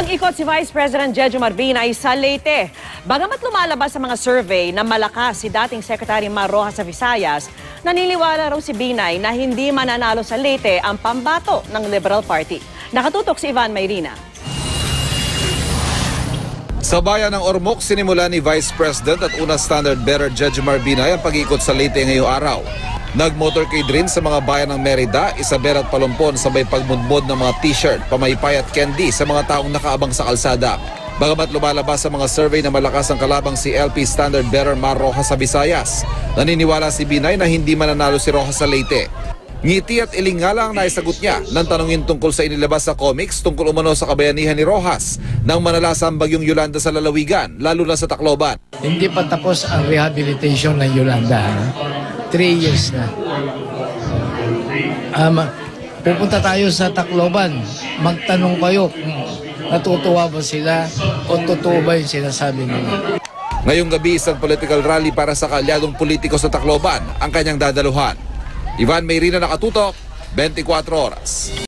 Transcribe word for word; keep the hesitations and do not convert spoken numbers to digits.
Nag-ikot si Vice President Jejo Marbinay sa Leyte. Bagamat lumalabas sa mga survey na malakas si dating Secretary Mar Rojas sa Visayas, naniniwala raw si Binay na hindi mananalo sa Leyte ang pambato ng Liberal Party. Nakatutok si Ivan Mayrina. Sa bayan ng Ormoc, sinimula ni Vice President at una standard bearer Jejo Marbinay ang pag-ikot sa Leyte ngayong araw. Nag-motorcade rin sa mga bayan ng Merida, Isabela at Palumpon sabay pagmudmod ng mga t-shirt, pamaypay at candy sa mga taong nakaabang sa kalsada. Bagamat lumalabas sa mga survey na malakas ang kalabang si L P standard bearer Mar Rojas sa Visayas, naniniwala si Binay na hindi mananalo si Rojas sa Leyte. Ngiti at ilingala ang naisagot niya nang tanungin tungkol sa inilabas sa comics tungkol umano sa kabayanihan ni Rojas nang manalasa ang bagyong Yolanda sa lalawigan, lalo na sa Tacloban. Hindi pa tapos ang rehabilitation ng Yolanda. Three years na. Um, pupunta tayo sa Tacloban. Magtanong kayo kung natutuwa ba sila o totoo ba yung sinasabi nila. Ngayong gabi, isang political rally para sa kaalyadong politiko sa Tacloban ang kanyang dadaluhan. Ivan Mayrina, nakatutok, twenty-four oras.